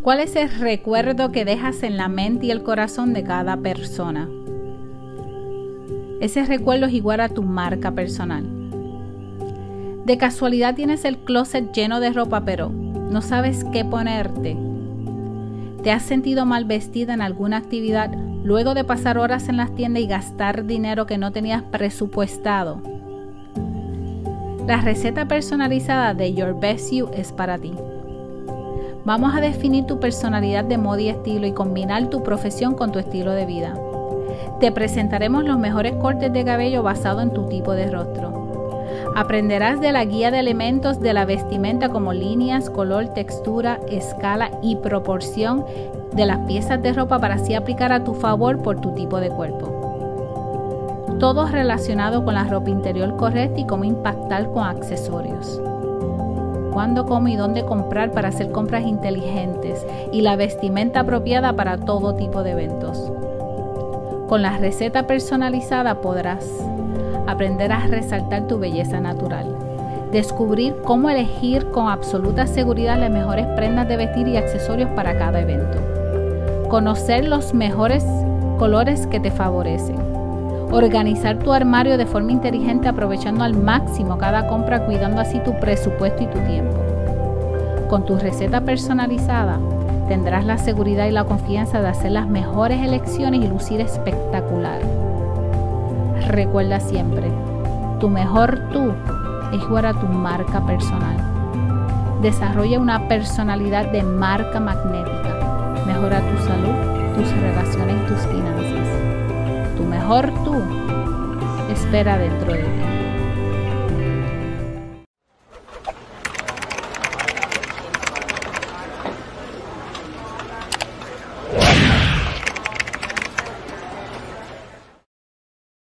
¿Cuál es el recuerdo que dejas en la mente y el corazón de cada persona? Ese recuerdo es igual a tu marca personal. De casualidad tienes el closet lleno de ropa, pero no sabes qué ponerte. ¿Te has sentido mal vestida en alguna actividad luego de pasar horas en las tiendas y gastar dinero que no tenías presupuestado? La receta personalizada de Your Best You es para ti. Vamos a definir tu personalidad de moda y estilo y combinar tu profesión con tu estilo de vida. Te presentaremos los mejores cortes de cabello basados en tu tipo de rostro. Aprenderás de la guía de elementos de la vestimenta como líneas, color, textura, escala y proporción de las piezas de ropa para así aplicar a tu favor por tu tipo de cuerpo. Todo relacionado con la ropa interior correcta y cómo impactar con accesorios. Cuándo, cómo y dónde comprar para hacer compras inteligentes y la vestimenta apropiada para todo tipo de eventos. Con la receta personalizada podrás aprender a resaltar tu belleza natural, descubrir cómo elegir con absoluta seguridad las mejores prendas de vestir y accesorios para cada evento, conocer los mejores colores que te favorecen, organizar tu armario de forma inteligente aprovechando al máximo cada compra, cuidando así tu presupuesto y tu tiempo. Con tu receta personalizada tendrás la seguridad y la confianza de hacer las mejores elecciones y lucir espectacular. Recuerda siempre, tu mejor tú es igual a tu marca personal. Desarrolla una personalidad de marca magnética. Mejora tu salud, tus relaciones y tus finanzas. Tu mejor tú espera dentro de ti.